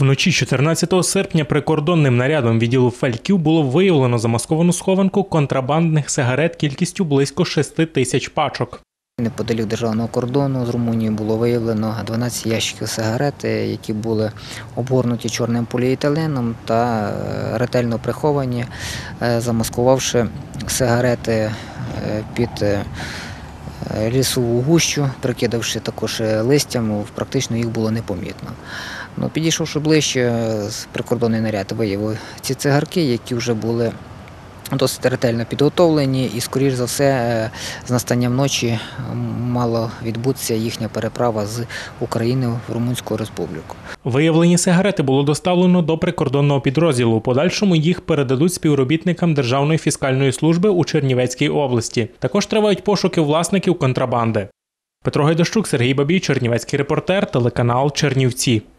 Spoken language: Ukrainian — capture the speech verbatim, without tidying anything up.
Вночі чотирнадцятого серпня прикордонним нарядом відділу Фельків було виявлено замасковану схованку контрабандних сигарет кількістю близько шести тисяч пачок. Неподалік державного кордону з Румунією було виявлено дванадцять ящиків сигарет, які були обгорнуті чорним поліетиленом та ретельно приховані, замаскувавши сигарети під лісову гущу, прикидавши також листям, практично їх було непомітно. Ну, підійшовши ближче, прикордонний наряд виявив ці цигарки, які вже були досить ретельно підготовлені і, скоріш за все, з настанням ночі мала відбутися їхня переправа з України в Румунську Республіку. Виявлені сигарети було доставлено до прикордонного підрозділу. У подальшому їх передадуть співробітникам Державної фіскальної служби у Чернівецькій області. Також тривають пошуки власників контрабанди. Петро Гайдащук, Сергій Бабій, Чернівецький репортер, телеканал Чернівці.